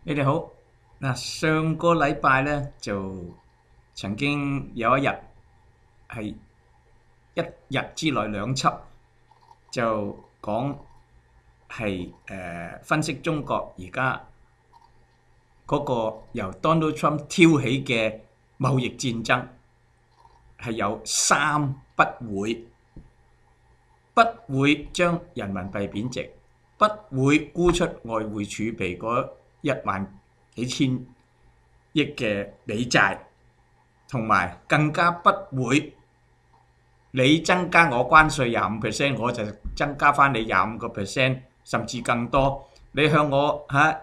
你哋好。嗱，上個禮拜咧就曾經有一日係一日之內兩輯，就講係分析中國而家嗰個由 Donald Trump 挑起嘅貿易戰爭係有三不會：不會將人民幣貶值，不會沽出外匯儲備嗰1萬幾千億嘅美債，同埋更加不會你增加我關稅25%，我就增加翻你25%，甚至更多。你向我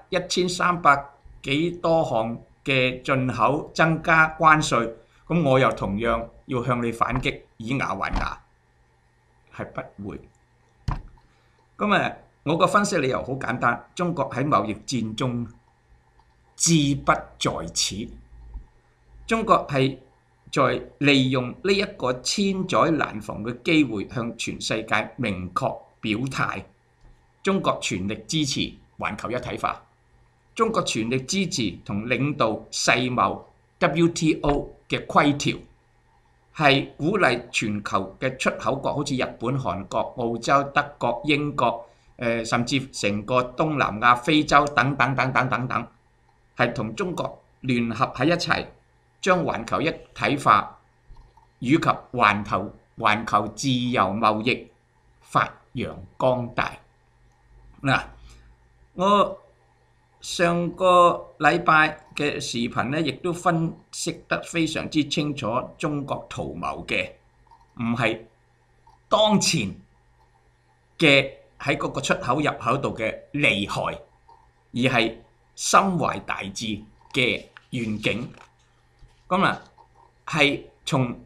1300幾多項嘅進口增加關稅，咁我又同樣要向你反擊，以牙還牙，係不會。咁我個分析理由好簡單，中國喺貿易戰中志不在此，中國係在利用呢一個千載難逢嘅機會，向全世界明確表態，中國全力支持環球一體化，中國全力支持同領導世貿 WTO 嘅規條，係鼓勵全球嘅出口國，好似日本、韓國、澳洲、德國、英國，甚至成個東南亞、非洲等等等等等等，係同中國聯合喺一齊，將環球一體化以及環球自由貿易發揚光大。嗱，我上個禮拜嘅視頻咧，亦都分析得非常之清楚，中國圖謀嘅唔係當前嘅喺嗰個出口入口度嘅利害，而係心懷大志嘅願景。咁係從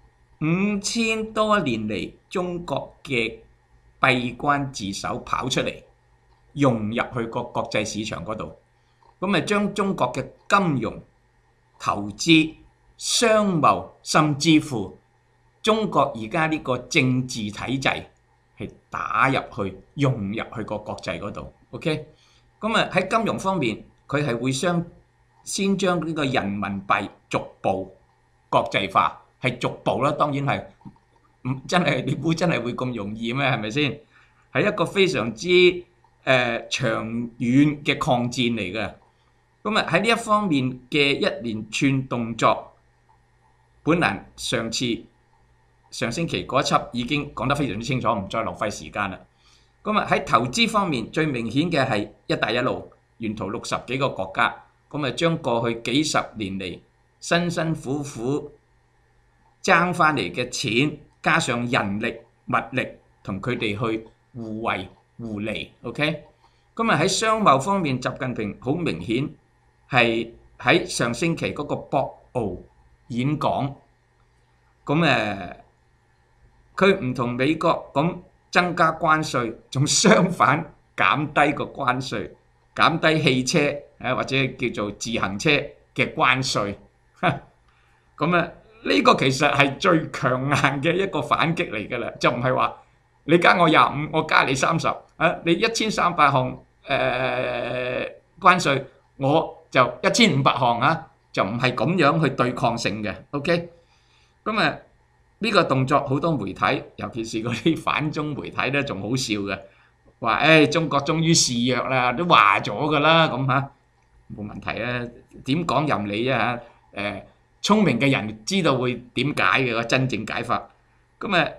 5000多年嚟中國嘅閉關自守跑出嚟，融入去個國際市場嗰度，咁將中國嘅金融、投資、商貿，甚至乎中國而家呢個政治體制係打入去、融入去個國際嗰度。OK， 咁喺金融方面，佢係會先將呢個人民幣逐步國際化，係逐步啦，當然係真係你估真係會咁容易咩？係咪先？係一個非常之長遠嘅抗戰嚟嘅。咁喺呢一方面嘅一連串動作，本蘭上星期嗰一輯已經講得非常之清楚，唔再浪費時間啦。咁喺投資方面，最明顯嘅係一帶一路，沿途60幾個國家。咁將過去幾十年嚟辛辛苦苦爭翻嚟嘅錢，加上人力物力，同佢哋去互惠互利。OK， 咁喺商貿方面，習近平好明顯係喺上星期嗰個博鰲演講，咁佢唔同美國咁增加關稅，仲相反減低個關稅，減低汽車或者叫做自行車嘅關稅。咁呢個其實係最強硬嘅一個反擊嚟㗎啦，就唔係話你加我25，我加你30，你1300項關稅，我就1500項就唔係咁樣去對抗性嘅。OK， 咁呢個動作好多媒體，尤其是嗰啲反中媒體咧，仲好笑嘅，話中國終於示弱啦，都話咗㗎啦，咁冇問題啊，點講任你啊嚇。聰明嘅人知道會點解嘅個真正解法。咁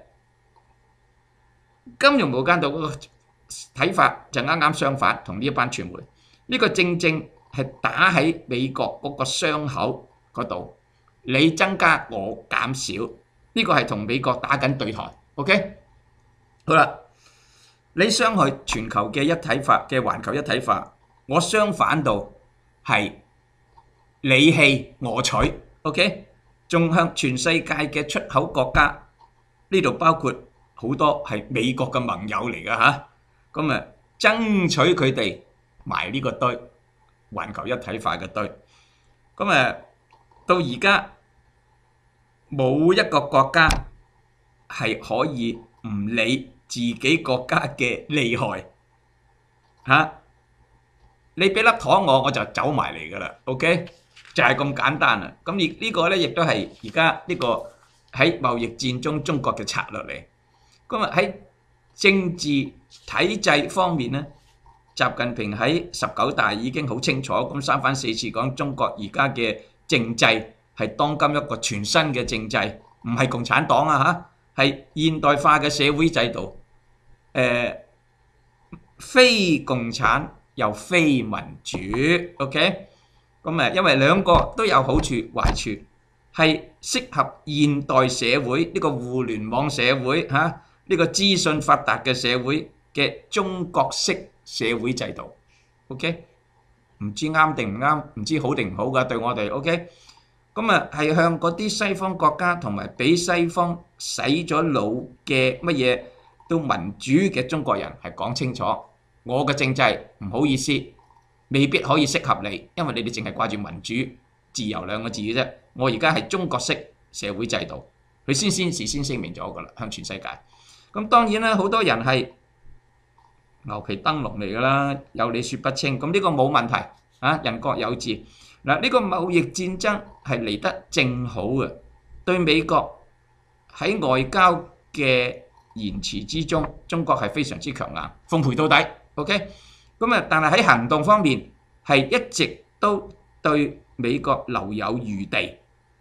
金融無間道嗰個睇法就啱啱相反，同呢一班傳媒，呢個正正係打喺美國嗰個傷口嗰度，你增加我減少，呢個係同美國打緊對台。OK， 好啦，你傷害全球嘅一體化嘅環球一體化，我相反到係你棄我取。OK， 仲向全世界嘅出口國家，呢度包括好多係美國嘅盟友嚟㗎嚇，咁爭取佢哋埋呢個堆，環球一體化嘅堆。咁到而家冇一個國家係可以唔理自己國家嘅利害嚇， 你俾粒糖我就走埋嚟㗎啦。OK，就係咁簡單啦。咁呢個咧亦都係而家呢個喺貿易戰中中國嘅策略嚟。咁啊喺政治體制方面咧，習近平喺19大已經好清楚咁三番四次講中國而家嘅政制係當今一個全新嘅政制，唔係共產黨啊嚇，係現代化嘅社會制度，非共產又非民主。OK， 咁因為兩個都有好處壞處，係適合現代社會呢個互聯網社會嚇，呢個資訊發達嘅社會嘅中國式社會制度。OK， 唔知啱定唔啱，唔知好定唔好㗎，對我哋。OK， 咁係向嗰啲西方國家同埋俾西方洗咗腦嘅乜嘢都民主嘅中國人係講清楚，我嘅政制唔好意思，未必可以適合你，因為你哋淨係掛住民主自由兩個字嘅啫。我而家係中國式社會制度，佢事先聲明咗㗎啦，向全世界。咁當然啦，好多人係牛皮燈籠嚟㗎啦，有理說不清。咁呢個冇問題啊，人各有志。嗱，呢個貿易戰爭係嚟得正好嘅，對美國喺外交嘅言辭之中，中國係非常之強硬，奉陪到底。OK， 咁但係喺行動方面係一直都對美國留有餘地，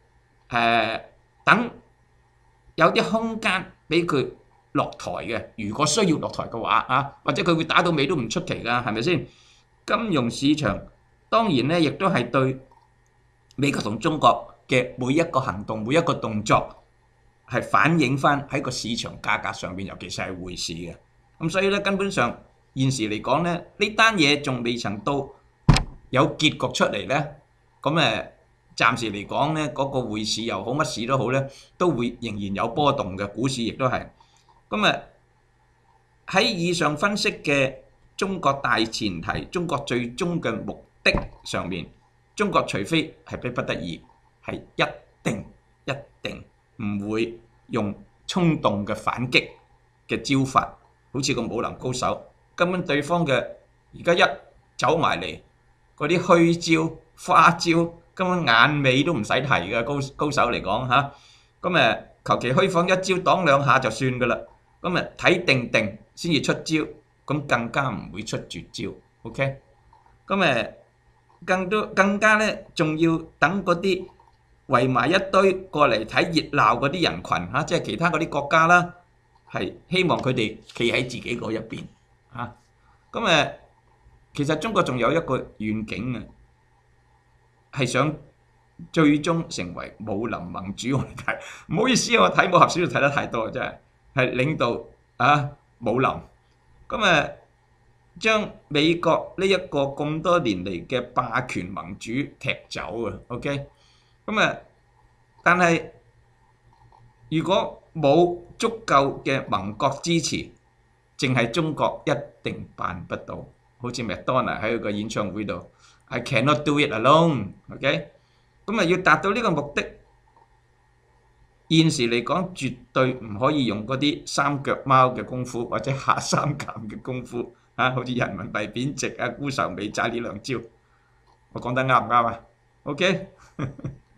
等有啲空間俾佢落台嘅。如果需要落台嘅話啊，或者佢會打到尾都唔出奇㗎，係咪先？金融市場當然咧，亦都係對美國同中國嘅每一個行動、每一個動作係反映翻喺個市場價格上邊，尤其是係匯市嘅。咁所以咧，根本上現時嚟講咧，呢單嘢仲未曾到有結局出嚟咧。咁暫時嚟講咧，嗰個匯市又好，乜市都好咧，都會仍然有波動嘅，股市亦都係。咁喺以上分析嘅中國大前提、中國最終嘅目的上面，中國除非係逼不得已，係一定唔會用衝動嘅反擊嘅招法，好似個武林高手，根本對方嘅而家一走埋嚟，嗰啲虛招、花招，根本眼尾都唔使提嘅高手嚟講嚇。咁求其虛晃一招擋兩下就算㗎啦。咁睇定先至出招，咁更加唔會出絕招。OK， 咁更加咧，仲要等嗰啲圍埋一堆過嚟睇熱鬧嗰啲人群嚇，即係其他嗰啲國家啦，係希望佢哋企喺自己嗰一邊嚇。咁其實中國仲有一個願景啊，係想最終成為武林盟主。我睇唔好意思，我睇武俠小說睇得太多，真係領導武林。咁將美國呢一個咁多年嚟嘅霸權盟主踢走啊。OK， 咁但係如果冇足夠嘅盟國支持，淨係中國一定辦不到。好似麥當娜喺佢個演唱會度 ，I cannot do it alone。OK， 咁要達到呢個目的，現時嚟講絕對唔可以用嗰啲三腳貓嘅功夫或者下三濫嘅功夫。好似人民幣貶值、沽售美債呢兩招，我講得啱唔啱啊？OK。